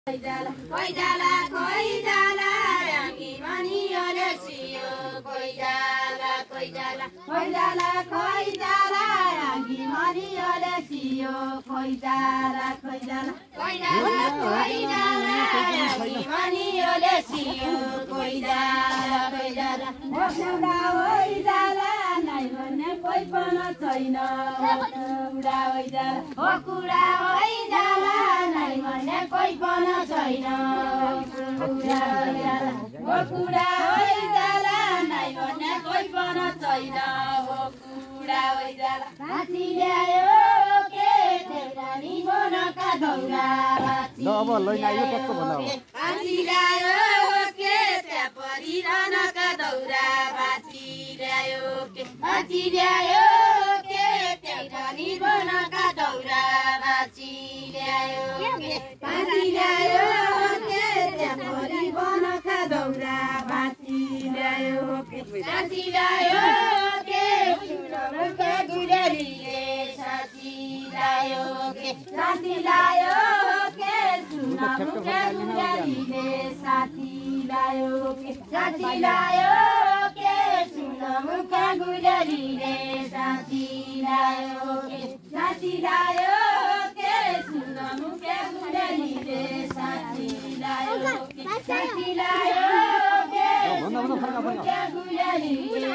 Koi jala, rangi mani olesiyo. Koi jala, rangi mani olesiyo. Koi jala, rangi mani olesiyo. Koi jala. Oi jala, nai भन्ने कोही पनि छैन. कुरा oi jala, nai भन्ने कोही पनि छैन. कुरा oi jala, nai भन्ने कोही पनि छैन. कुरा oi jala. भाती ल्यायो के तेरानी बनका दौरा. भाती ल्यायो के त्यहाँ परिरहनका दौरा. भाती ल्यायो के तेरानी बनका दौरा. भाती ल्यायो के त्यहाँ परिरहनका दौरा. भाती ल्यायो के सुनमुखा गुजरीले. साथी ल्यायो के सुनमुखा गुजरीले. साथी ल्यायो के सुनमुखा गुजरीले. साथी ल्यायो के सुनमुखा गुजरीले. साथी ल्यायो के सुनमुखा गुजरीले.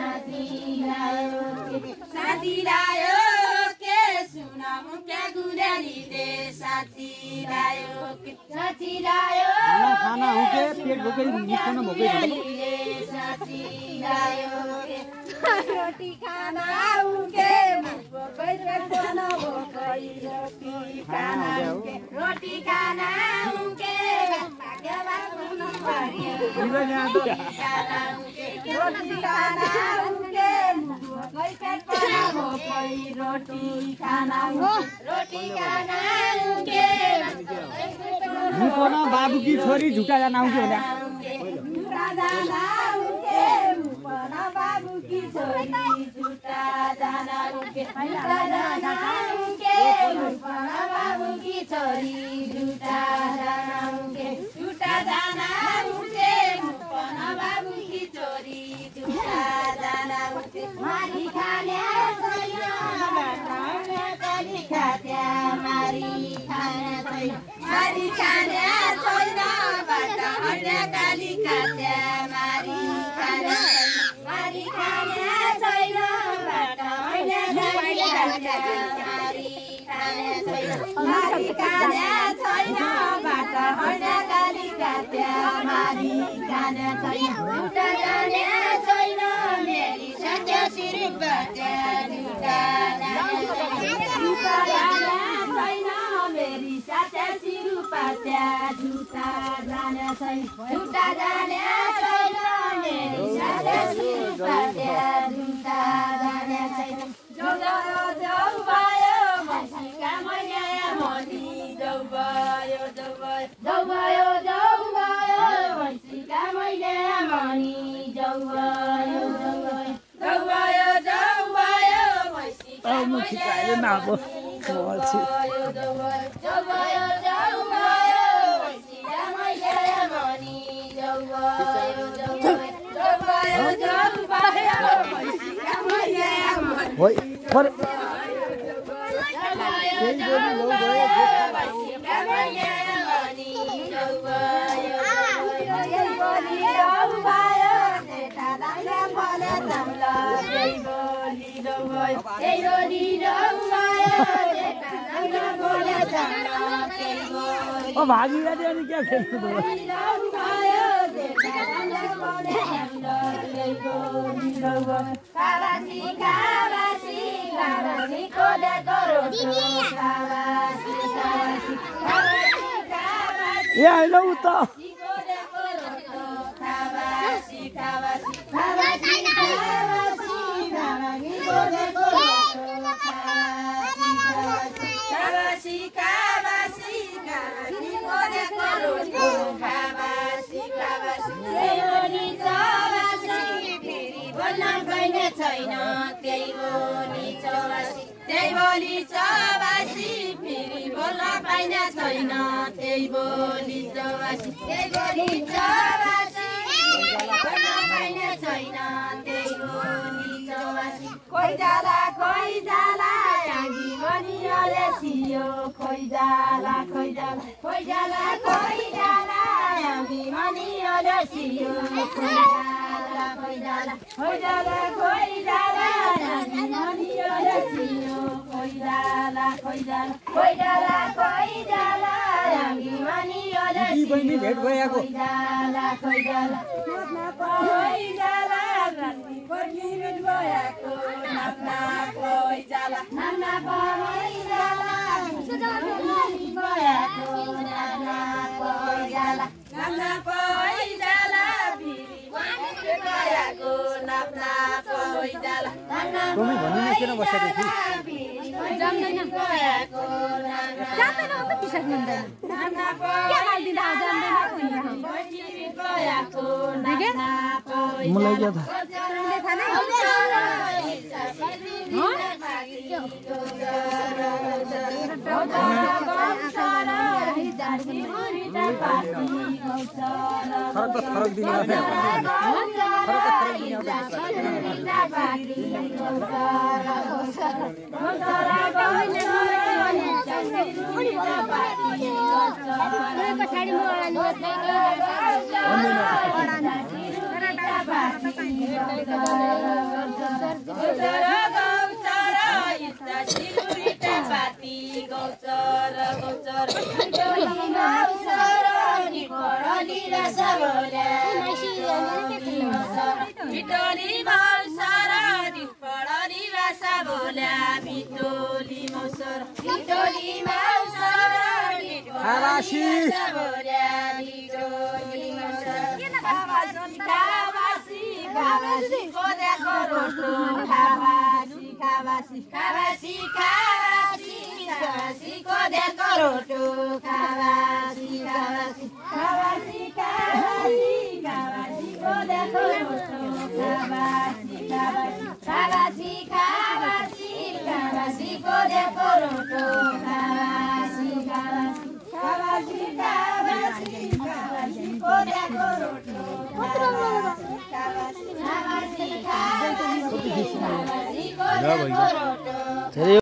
साथी ल्यायो के सुनमुखा गुजरीले. साथी ल्यायो खाना हो के पेट भोकै निको न भोकै साथी ल्यायो के रोटी खाना हो के भोकै पेट न भोकै. रोटी खाना हो के भाग्यमा पुग्नु पर्यो. रोटी खाना हो के भोकै पेट न भोकै. रोटी खाना हो के मुपना बाबु की छोरी झुटा जाना आउँछ होला. झुटा जाना उके मुपना बाबु की छोरी. झुटा जाना उके मुपना बाबु की छोरी. झुटा जाना उके मुपना बाबु की छोरी. झुटा जाना उके मारी खाने छैन काली खात्या. मारी खाने छैन काली खात्या. मारी खाने छैन बाटा हैन काली खात्या. मारी खाने छैन बाटा हैन काली खात्या. मारी खाने छैन झुटा जाने छैन मेरी सत्य सिरी बाटा. झुटा जाने छैन मेरी सत्य सिरु पात्या. झुटा जाने छैन मेरी सत्य सिरु पात्या. झुटा जाने छैन. जाउ भयो मसीका मैले मनी. जाउ भयो मसीका मैले मनी. जाउ भयो मसीका मैले भागी अनि क्या खेल्नु भयो. ए होइन उता छैन त्यही हो नि चौरासी. त्यही बोली चौबासी फेरि बोल्न पाइने छैन त्यही बोली चौबासी त्यही बोली चौबासी बोल्न पाइने छैन त्यही बोली चौबासी खोइ जाला आँगी पनि अलेसियो खोइ जाला आँगी पनि अलेसियो खोइ जाला आँगी पनि अलेसियो खोइ जाला आँगी पनि अलेसियो भेट भइएको खोइ जाला राति पनि भेट भइएको नाप्ना खोइ जाला तुम्ही भन्नु किन बसेको थिए जान्दैन अन्त टी-शर्ट मिल्दैन के हाल्दिँदा जान्दैन मलाई क्या फरक दिन